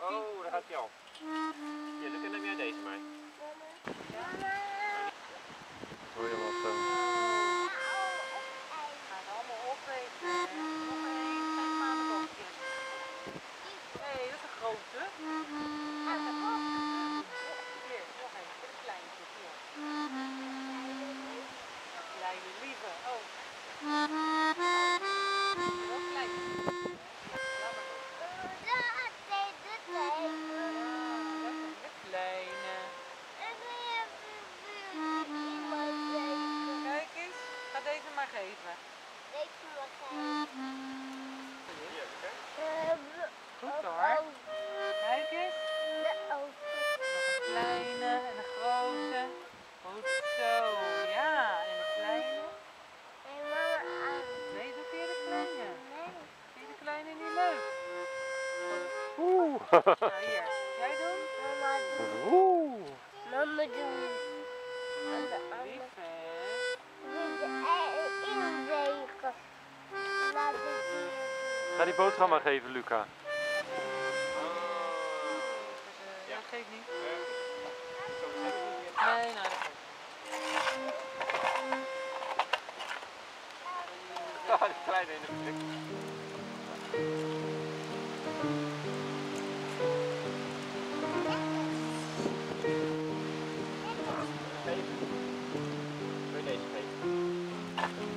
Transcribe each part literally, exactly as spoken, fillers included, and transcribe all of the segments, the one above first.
Oh, daar gaat hij al. Ja, dan neem jij deze maar. Hoor je wat zo? Gaat allemaal opeten. Nog één, zijn maandagopjes. Hé, hey, dat is een grote. Hier, nog één, voor de kleintje. Hier. Kleine lieve. Oh. Nog kleintje. Laat maar los. De kleine. Kijk eens, ga deze maar geven. Goed hoor. Kijk eens. Nog een kleine en een grote. Goed zo. Ja, en een kleine. Nee, doe keer de kleine. Vind je de kleine niet leuk? Oeh. Nou hier, jij doen? Oeh. Mama doen. Lief hè? Inwegen. Laat het zien. Ga die boterham maar geven, Luca. Ja, geef niet. Nee, nou dat Ah, die kleine in de blik. Wil je deze geven?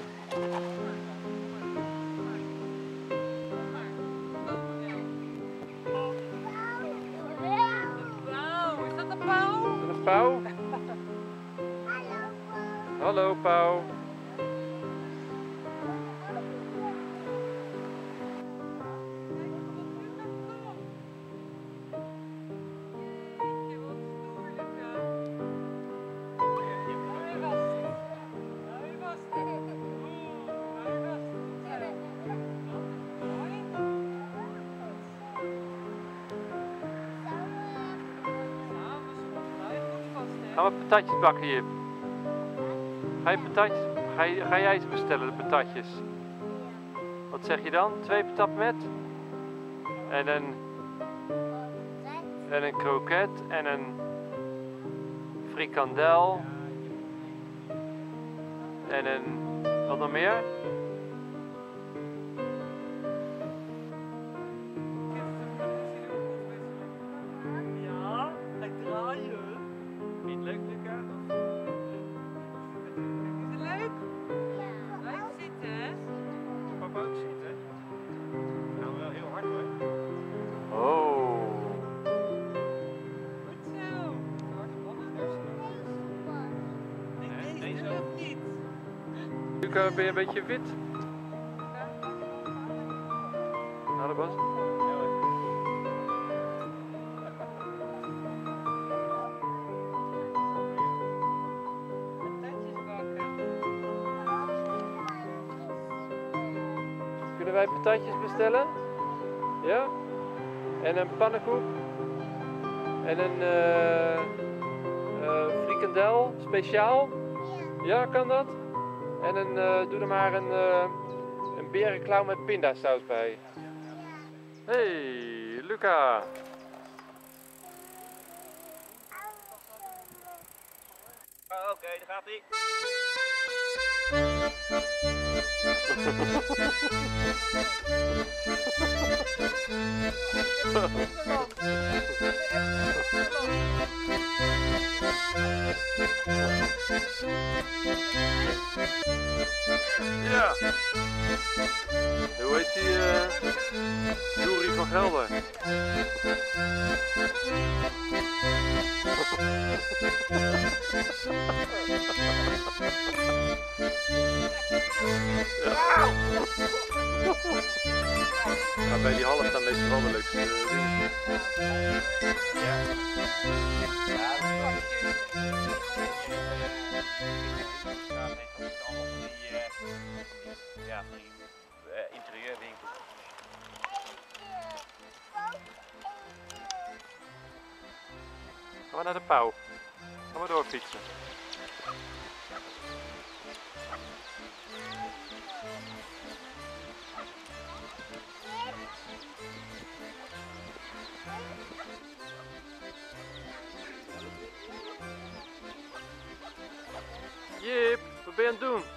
Pauw, is dat een pauw? Een pauw? Hallo, pauw. Gaan we patatjes bakken hier? Ga, je patatjes, ga, je, ga jij ze bestellen, de patatjes? Wat zeg je dan? Twee patat met? En een, en een kroket en een frikandel. En een, wat nog meer? Ja, hij draaien. Vind je het leuk, Luca? Is het leuk? Blijf zitten, hè? Papa ook zitten. Nou, wel heel hard hoor. Oh. Goed zo. Nee, Deze deze doet ook. het niet. Luca, ben je een beetje wit? Nou, dat was. Ja, hoor. Patatjes bakken. Kunnen wij patatjes bestellen? Ja? En een pannenkoek? En een eh eh, frikandel speciaal? Ja, kan dat? En een, eh, doe er maar een, eh een berenklauw met pindasaus bij. Hey, Luca. Oh, oké, daar gaat hij. Ja. Hoe heet die? Uh, Jury van Gelder. Ja. Maar bij die half staan meestal wel de leukste uh, dingen. Ja. Ja, dat is wel. Ja, van die uh, interieurwinkels. Gaan we naar de pauw. Gaan we doorfietsen. Jip, wat ben je aan het doen?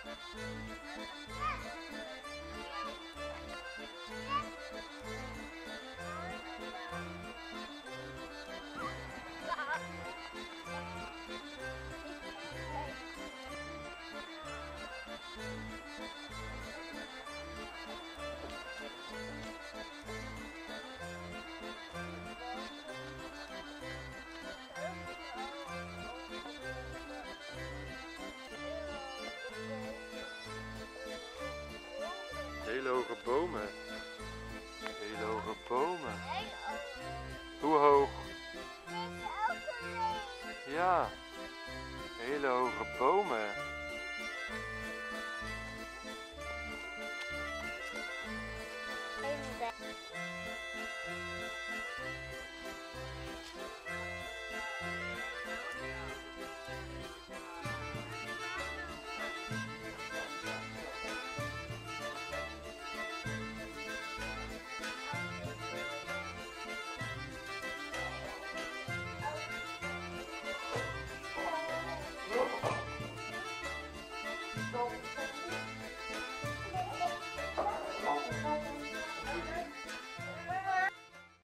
Hele hoge bomen. Hele hoge bomen. Hoe hoog? Ja, hele hoge bomen.